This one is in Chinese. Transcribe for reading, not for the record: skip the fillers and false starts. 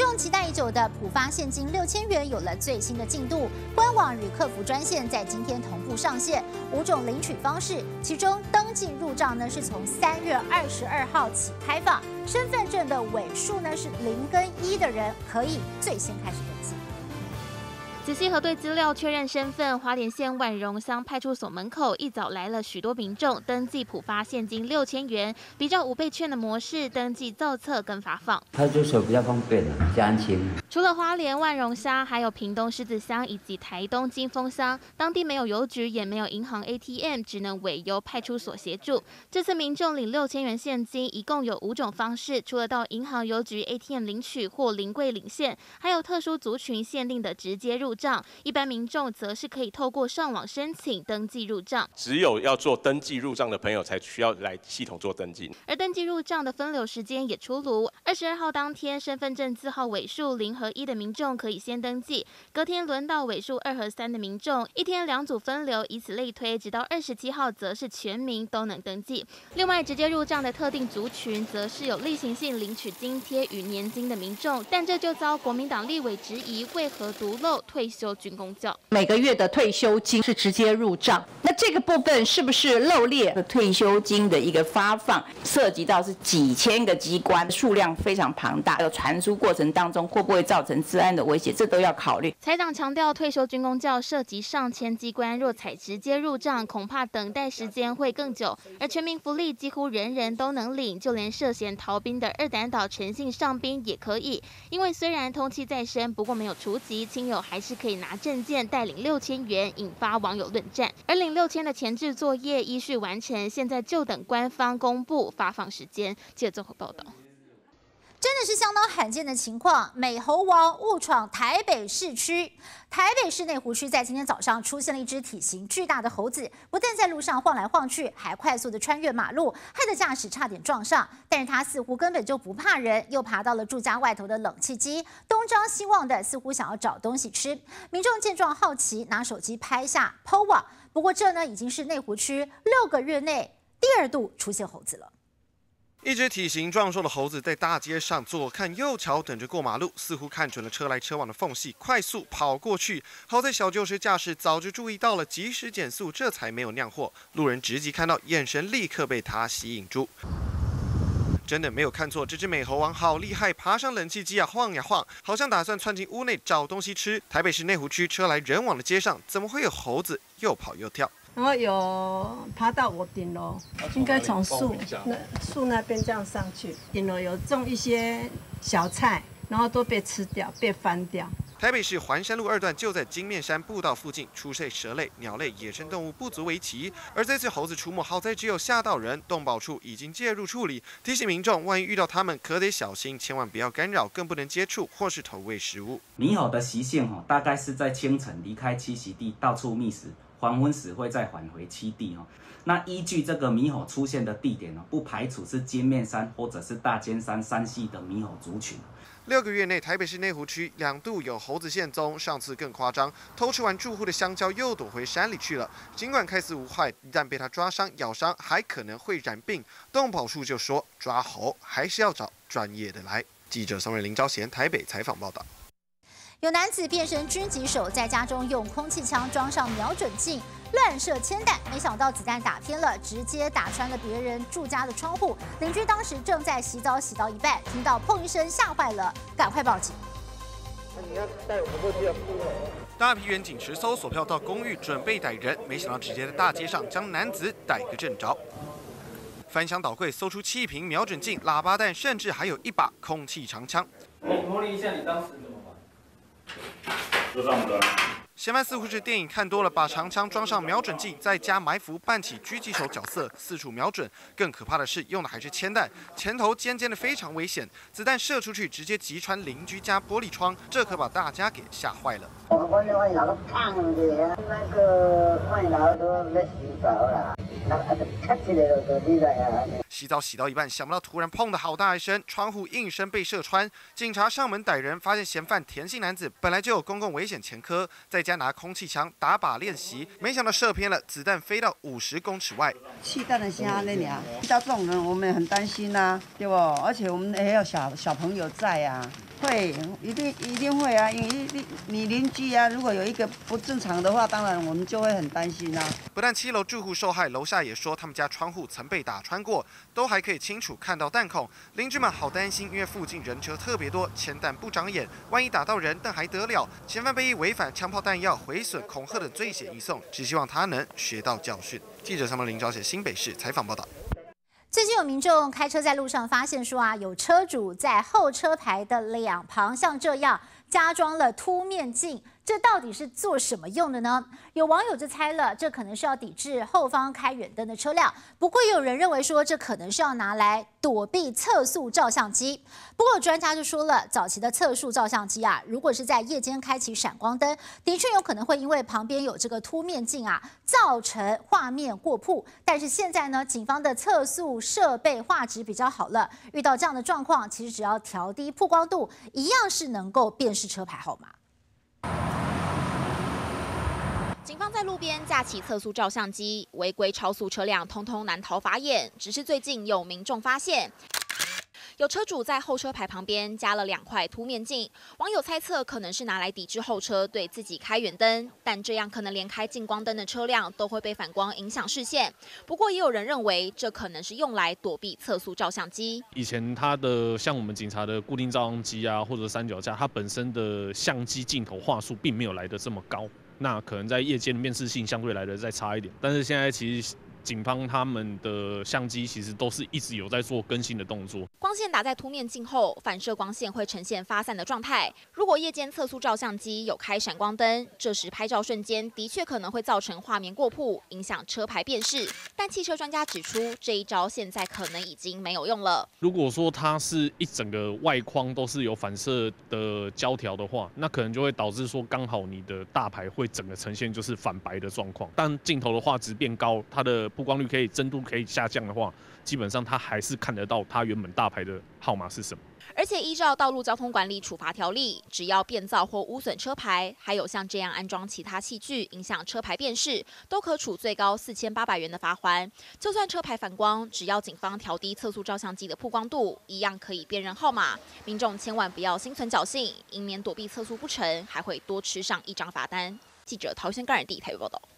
众期待已久的普发现金6000元有了最新的进度，官网与客服专线在今天同步上线，5种领取方式，其中登记入账呢是从3月22号起开放，身份证的尾数呢是0跟1的人可以最先开始登记。 仔细核对资料，确认身份。花莲县万荣乡派出所门口一早来了许多民众，登记普发现金6000元，比照5倍券的模式登记造册跟发放。 派出所比较方便的，比较安心。 除了花莲万荣乡，还有屏东狮子乡以及台东金峰乡，当地没有邮局，也没有银行 ATM， 只能委由派出所协助。这次民众领6000元现金，一共有5种方式，除了到银行、邮局 ATM 领取或临柜领现，还有特殊族群限定的直接入账。一般民众则是可以透过上网申请登记入账。 只有要做登记入账的朋友才需要来系统做登记。 而登记入账的分流时间也出炉，22号当天身份证字号尾数0和1的民众可以先登记，隔天轮到尾数2和3的民众，一天2组分流，以此类推，直到27号则是全民都能登记。另外，直接入账的特定族群，则是有例行性领取津贴与年金的民众，但这就遭国民党立委质疑，为何独漏退休军公教？ 每个月的退休金是直接入账，那这个部分是不是漏列？退休金的一个发放，涉及到是几千个机关，数量非常庞大，有传输过程当中会不会造成治安的威胁，这都要考虑。 财长强调，退休军公教涉及上千机关，若采直接入账，恐怕等待时间会更久。而全民福利几乎人人都能领，就连涉嫌逃兵的二胆岛陈姓上兵也可以。因为虽然通缉在身，不过没有除籍，亲友还是可以拿证件带领6000元，引发网友论战。而领6000的前置作业依序完成，现在就等官方公布发放时间。记者综合报道。 真的是相当罕见的情况，美猴王误闯台北市区。台北市内湖区在今天早上出现了一只体型巨大的猴子，不但在路上晃来晃去，还快速的穿越马路，害得驾驶差点撞上。但是它似乎根本就不怕人，又爬到了住家外头的冷气机，东张西望的，似乎想要找东西吃。民众见状好奇，拿手机拍下 PO 网。不过这呢，已经是内湖区6个月内第2度出现猴子了。 一只体型壮硕的猴子在大街上左看右瞧，等着过马路，似乎看准了车来车往的缝隙，快速跑过去。好在小旧时驾驶早就注意到了，及时减速，这才没有酿祸。路人直击看到，眼神立刻被他吸引住。 真的没有看错，这只美猴王好厉害，爬上冷气机啊，晃呀晃，好像打算窜进屋内找东西吃。台北市内湖区车来人往的街上，怎么会有猴子又跑又跳？ 然后有爬到我顶楼，应该从树那边这样上去。顶楼有种一些小菜，然后都被吃掉，被翻掉。 台北市环山路2段就在金面山步道附近，出现蛇类、鸟类、野生动物不足为奇。而这次猴子出没，好在只有吓到人，动保处已经介入处理，提醒民众，万一遇到它们，可得小心，千万不要干扰，更不能接触或是投喂食物。 猕猴的习性大概是在清晨离开栖息地，到处觅食。 黄昏时会再返回栖地那依据这个猕猴出现的地点不排除是金面山或者是大尖山山系的猕猴族群。 6个月内，台北市内湖区2度有猴子现踪，上次更夸张，偷吃完住户的香蕉又躲回山里去了。尽管看似无害，一旦被它抓伤、咬伤，还可能会染病。动保处就说，抓猴还是要找专业的来。记者宋瑞林、招贤台北采访报道。 有男子变身狙击手，在家中用空气枪装上瞄准镜，乱射铅弹，没想到子弹打偏了，直接打穿了别人住家的窗户。邻居当时正在洗澡，洗到一半，听到砰一声，吓坏了，赶快报警。 你要带我们过去啊！ 大批员警持搜索票到公寓准备逮人，没想到直接在大街上将男子逮个正着。 翻箱倒柜，搜出7瓶瞄准镜、喇叭弹，甚至还有1把空气长枪。 你模拟一下你当时怎么办？ 就这样子。 嫌犯似乎是电影看多了，把长枪装上瞄准镜，再加埋伏，扮起狙击手角色，四处瞄准。更可怕的是，用的还是铅弹，前头尖尖的，非常危险。子弹射出去，直接击穿邻居家玻璃窗，这可把大家给吓坏了。 我老个胖的，那个我老都在洗澡啦。 洗澡洗到一半，想不到突然砰的好大一声，窗户应声被射穿。警察上门逮人，发现嫌犯田姓男子本来就有公共危险前科，在家拿空气枪打靶练习，没想到射偏了，子弹飞到50公尺外。 气弹的声那俩，遇到这种人我们很担心呐、对不？而且我们还有小朋友在啊。 会，一定会啊，因为你邻居啊，如果有一个不正常的话，当然我们就会很担心啊。 不但7楼住户受害，楼下也说他们家窗户曾被打穿过，都还可以清楚看到弹孔。邻居们好担心，因为附近人车特别多，铅弹不长眼，万一打到人，那还得了？嫌犯被以违反枪炮弹药、毁损、恐吓等罪嫌移送，只希望他能学到教训。记者林昭写新北市采访报道。 最近有民众开车在路上发现说有车主在后车牌的两旁像这样加装了凸面镜，这到底是做什么用的呢？有网友就猜了，这可能是要抵制后方开远灯的车辆。不过也有人认为说，这可能是要拿来躲避测速照相机。不过专家就说了，早期的测速照相机如果是在夜间开启闪光灯，的确有可能会因为旁边有这个凸面镜造成画面过曝。但是现在呢，警方的测速设备画质比较好了，遇到这样的状况，其实只要调低曝光度，一样是能够辨识车牌号码。 警方在路边架起测速照相机，违规超速车辆通通难逃法眼。只是最近有民众发现，有车主在后车牌旁边加了2块凸面镜，网友猜测可能是拿来抵制后车对自己开远灯，但这样可能连开近光灯的车辆都会被反光影响视线。不过也有人认为，这可能是用来躲避测速照相机。 以前它的像我们警察的固定照相机或者三脚架，它本身的相机镜头画素并没有来得这么高，那可能在夜间的辨识性相对来的再差一点。但是现在其实警方他们的相机其实都是一直有在做更新的动作。 光线打在凸面镜后，反射光线会呈现发散的状态。如果夜间测速照相机有开闪光灯，这时拍照瞬间的确可能会造成画面过曝，影响车牌辨识。但汽车专家指出，这一招现在可能已经没有用了。 如果说它是一整个外框都是有反射的胶条的话，那可能就会导致说刚好你的大牌会整个呈现就是反白的状况。但镜头的画质变高，它的曝光率可以真度可以下降的话，基本上它还是看得到它原本大牌的号码是什么。 而且依照道路交通管理处罚条例，只要变造或污损车牌，还有像这样安装其他器具影响车牌辨识，都可处最高4800元的罚锾。就算车牌反光，只要警方调低测速照相机的曝光度，一样可以辨认号码。民众千万不要心存侥幸，以免躲避测速不成，还会多吃上一张罚单。记者陶轩干人地台北报道。